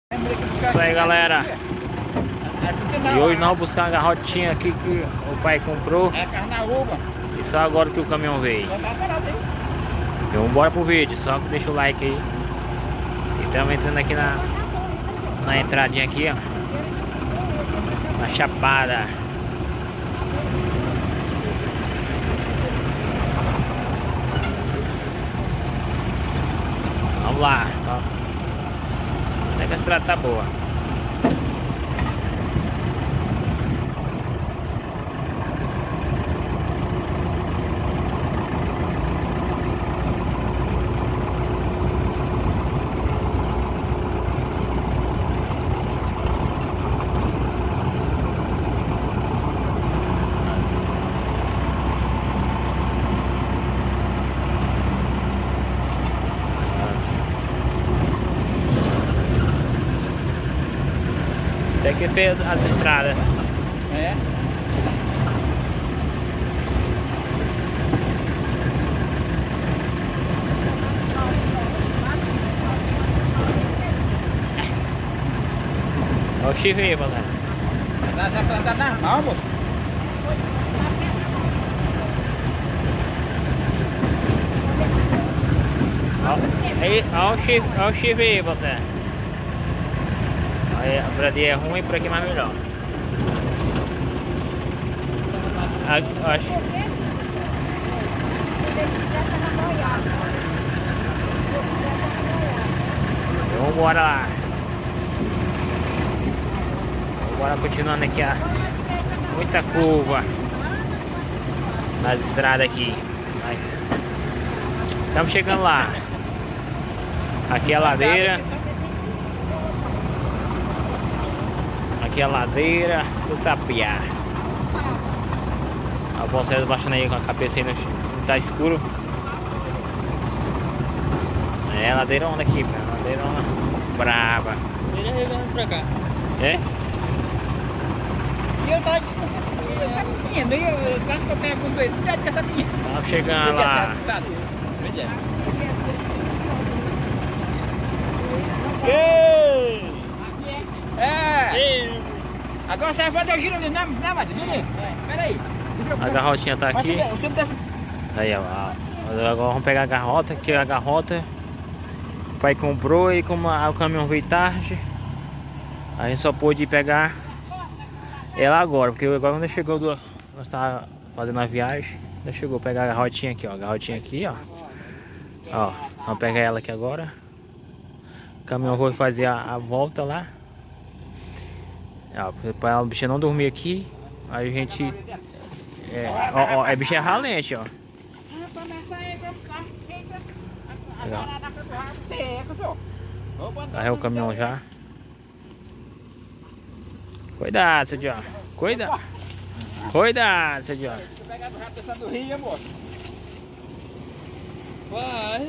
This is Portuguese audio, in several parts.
Isso aí, galera. E hoje nós vamos buscar uma garrotinha aqui que o pai comprou. É carnaúba. E só agora que o caminhão veio. Então vamos embora pro vídeo. Só deixa o like aí. E estamos entrando aqui na entradinha aqui, ó. Na Chapada. Vamos lá. Até que a estrada tá boa. Até que fez as estradas. É. Olha o chifre aí, galera. Tá normal, moço. Olha o chifre aí, galera. Aí, por ali é ruim, por aqui é mais melhor. Acho. Vamos embora lá. Vamos embora continuando aqui, ó. Muita curva nas estradas aqui. Estamos chegando lá. Aqui é a ladeira. Aqui é a ladeira do Tapiá. A Bolsonaro baixando aí com a cabeça aí no tá escuro. É ladeira onda aqui, cara. Ladeira onda braba. Ele arregando pra cá. É? E eu tava desconfiando essa menina. Eu acho que eu pergunto ele. Onde é que essa menina? Estamos chegando lá. É! Agora você vai fazer o giro ali, né, Madre? Pera aí. A garrotinha tá aqui. Aí, ó. Agora vamos pegar a garrota, que a garrota o pai comprou e como o caminhão veio tarde, a gente só pôde pegar ela agora, porque agora quando chegou nós tava fazendo a viagem, ainda chegou a pegar a garrotinha aqui, ó. A garrotinha aqui, ó. Ó, vamos pegar ela aqui agora. O caminhão foi fazer a volta lá. Para a bicha não dormir aqui, aí a gente. Ó, bicha é ralente, ó. Aí o caminhão já. Cuidado, seu John. Cuidado. Cuidado, seu John. Pegar do rato do rio, amor. Vai.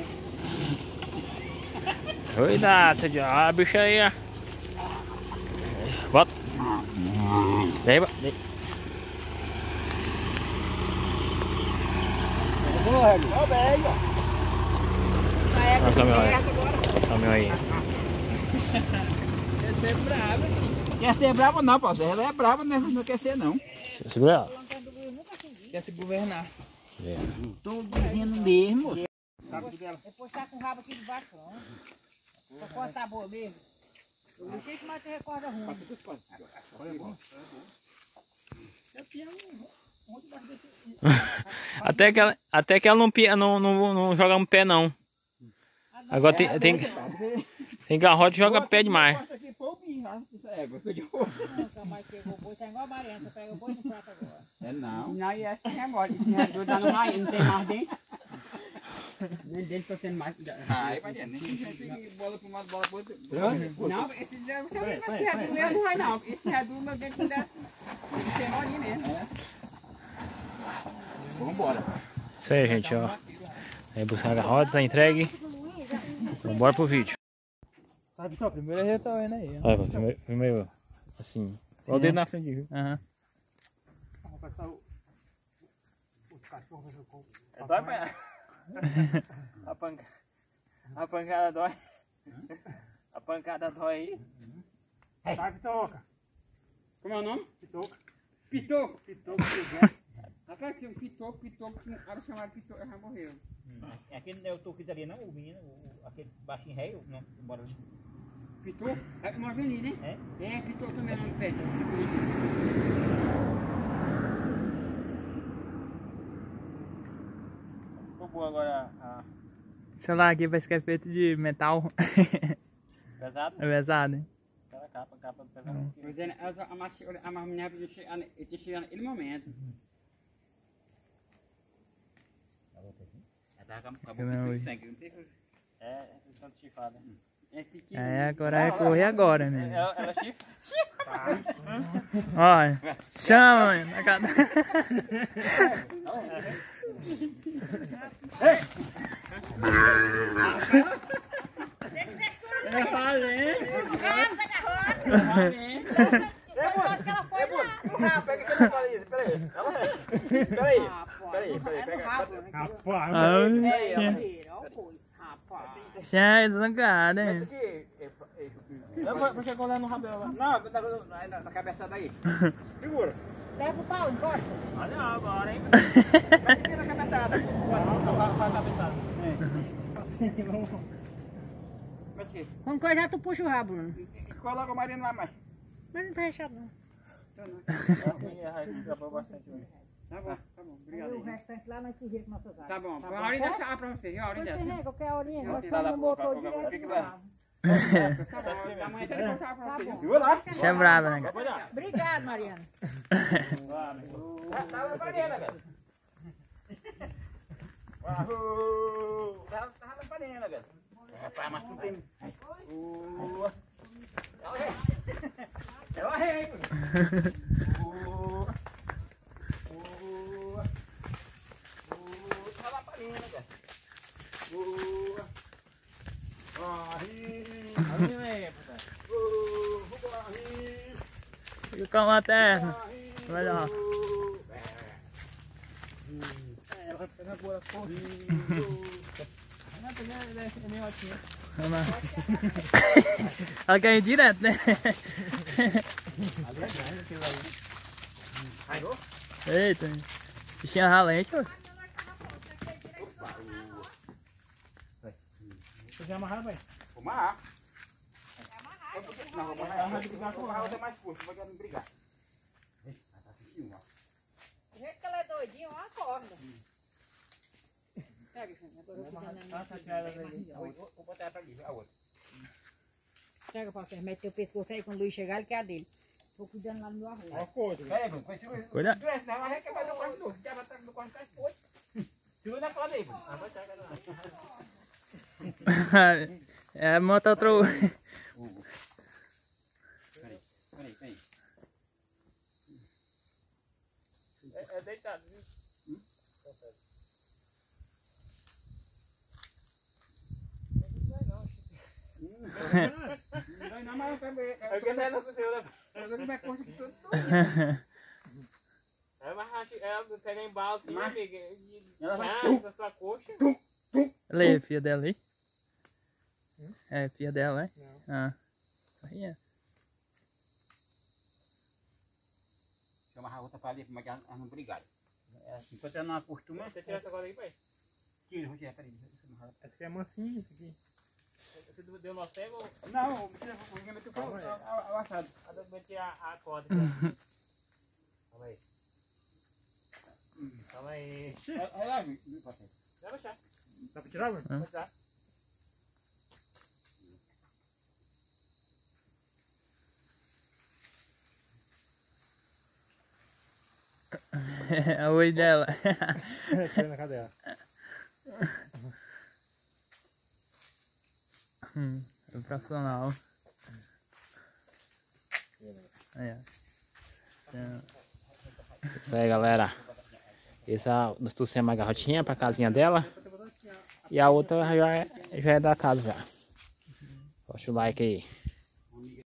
Cuidado, seu John. Olha a bicha aí, ó. Bota. Daí, daí. Olha o caminhão aí. O caminhão aí. Quer ser brava. Quer ser brava não, pô. Ela é brava, não quer ser não. Segura ela. Quer se governar. É. Tô dizendo mesmo. Depois tá com o rabo aqui de baixo, não. Só corta a boa mesmo. Não sei que mais te recorda ruim. Até que ela não joga um pé não. Agora tem garrote que joga pé demais. Não, mas pegou o boi, tá igual a Mariana. Você pega o boi no prato agora. É não. Não, e essa é mole. Tá no raio, não tem mais dentro. Nem dentro tá tendo mais. Ai, Mariana, nem tem bola pra mais, bola pra outra. Não, esse redu meu não vai não. Esse redu meu dentro desse molinho mesmo. Vambora. Isso aí, gente, ó. Aí buscar a garrota, tá entregue. Vambora pro vídeo. Sabe, só, primeiro eu tô vendo aí. Olha, primeiro assim. Olha o dedo na frente, viu? Aham. É dói, pai? A pancada dói. A pancada dói aí. Tá, Pitoca. Como é o nome? Pitoca. Pitoco. Pitoca. Rapaz, tinha um pitoco, que um cara chamado pitoco, já morreu. Aquele não é o toco ali não, o menino, aquele baixinho rei, né? Bora ali. Pitoco? É uma avenida, né? É, pitoco também lá no pé. Ficou boa agora a... O celular aqui parece que é feito de metal. Pesado? É pesado, hein? Aquela capa pesada. Pois é, a mulher podia chegar naquele momento. É, tanto chifrada. É pequeno. É, agora é correr agora, né? Ela chifra? Olha, chama, na cara. Eu falei. Eu acho que ela foi lá. Pega aquele baliza, peraí. Peraí. Rapaz, Olha o coisa, rapaz. já é desancada, hein? Por que colar no rabelo lá? Não, na cabeça daí. Segura. Leva o pau, encosta. Olha agora, hein? Vai na cabeçada. Vai na cabeçada. Mas que? Quando coisa tu puxa o rabo, Bruno. Coloca o marido lá mais. Mas não tá recheado não. Tá bom, obrigado. O restante lá nós se com nossas áreas. Tá bom, a hora de deixar pra você, a hora de Você deixar. rega, qualquer horinha, nós Tá lá, estamos no motor o que direto que no vai? rabo. Tá bom, amanhã tem que colocar pra você. Viu lá? Você é brava, né, cara? Obrigado, Mariana. Tá na panela, velho. Tá na panela, velho. Rapaz, mas não tem... Ela rei. Tá na panela, velho. Fica com a lanterna. Vai lá. Ela quer ir direto, né? Eita, bichinha ralente, ó. Você amarrar, velho? Vou amarrar. Não, vou amarrar. Vou amarrar outra mais forte, não vai brigar. Tá sentindo, ó. Do jeito que ela é doidinha, uma corda. Pega, Vou botar ela pra ali, a outra. pega, parceiro, mete teu pescoço aí, quando o Luiz chegar, ele quer a dele. Tô cuidando lá no meu arroz. Peraí, Bruno, segura. Cuida. Não, ela vai quebrar no corpo de novo. Já vai estar no corpo de novo. Segura na corda aí, Bruno. Ah, vai chegar lá. É, monta outro. Peraí. É deitado, viu? Tá certo. Não, mas é que não é nosso senhor, né? Agora vai cortar tudo. É, mas ela pega em bala assim, amiga, Ela da sua coxa. Ela é filha dela aí? É filha dela, né? Não. Ah. Aí é. Deixa eu amarrar a outra pra ali, como é que elas não brigaram. Enquanto ela não acostuma, você tira essa corda aí, pai? Tira, vou tirar, peraí. Essa aqui é mansinha, isso aqui. Você deu nó cego? Não, o que meteu foi o assado. Eu meti a corda. Calma aí. Calma aí. Vai baixar. Dá pra tirar, mano? Vai baixar. É o oi dela. Na cadeira. É profissional. Aí, isso aí, galera. Essa nós trouxemos a garrotinha pra casinha dela. E a outra já é da casa já. Deixa o like aí.